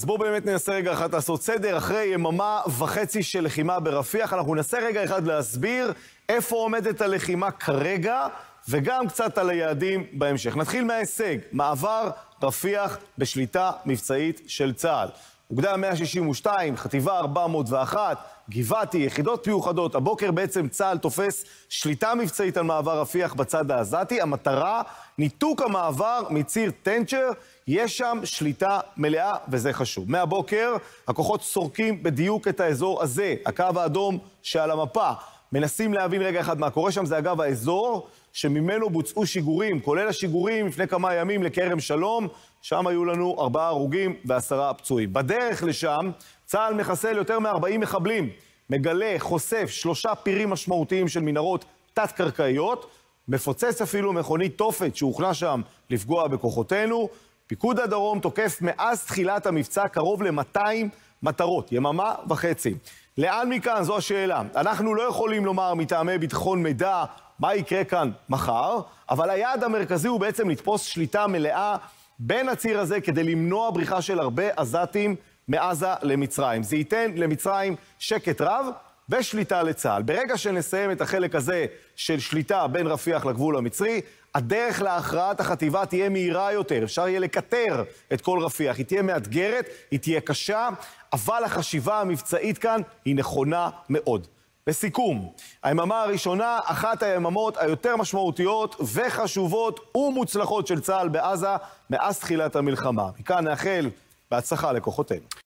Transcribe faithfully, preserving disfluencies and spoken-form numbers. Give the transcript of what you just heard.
אז בואו באמת ננסה רגע אחד לעשות סדר. אחרי יממה וחצי של לחימה ברפיח, אנחנו ננסה רגע אחד להסביר איפה עומדת הלחימה כרגע, וגם קצת על היעדים בהמשך. נתחיל מההישג, מעבר רפיח בשליטה מבצעית של צה"ל. אוגדה מאה שישים ושתיים, חטיבה ארבע מאות ואחת, גבעתי, יחידות מיוחדות. הבוקר בעצם צה"ל תופס שליטה מבצעית על מעבר רפיח בצד העזתי. המטרה, ניתוק המעבר מציר טנצ'ר, יש שם שליטה מלאה וזה חשוב. מהבוקר הכוחות סורקים בדיוק את האזור הזה, הקו האדום שעל המפה. מנסים להבין רגע אחד מה קורה שם, זה אגב האזור שממנו בוצעו שיגורים, כולל השיגורים לפני כמה ימים לכרם שלום, שם היו לנו ארבעה הרוגים ועשרה פצועים. בדרך לשם צה"ל מחסל יותר מ-ארבעים מחבלים, מגלה, חושף שלושה פירים משמעותיים של מנהרות תת-קרקעיות, מפוצץ אפילו מכונית תופת שהוכנה שם לפגוע בכוחותינו. פיקוד הדרום תוקף מאז תחילת המבצע קרוב ל-מאתיים מטרות, יממה וחצי. לאן מכאן? זו השאלה. אנחנו לא יכולים לומר מטעמי ביטחון מידע מה יקרה כאן מחר, אבל היעד המרכזי הוא בעצם לתפוס שליטה מלאה בין הציר הזה כדי למנוע בריחה של הרבה עזתים מעזה למצרים. זה ייתן למצרים שקט רב ושליטה לצה"ל. ברגע שנסיים את החלק הזה של שליטה בין רפיח לגבול המצרי, הדרך להכרעת החטיבה תהיה מהירה יותר. אפשר יהיה לקטר את כל רפיח. היא תהיה מאתגרת, היא תהיה קשה, אבל החשיבה המבצעית כאן היא נכונה מאוד. בסיכום, היממה הראשונה, אחת היממות היותר משמעותיות וחשובות ומוצלחות של צה"ל בעזה מאז תחילת המלחמה. מכאן נאחל בהצלחה לכוחותינו.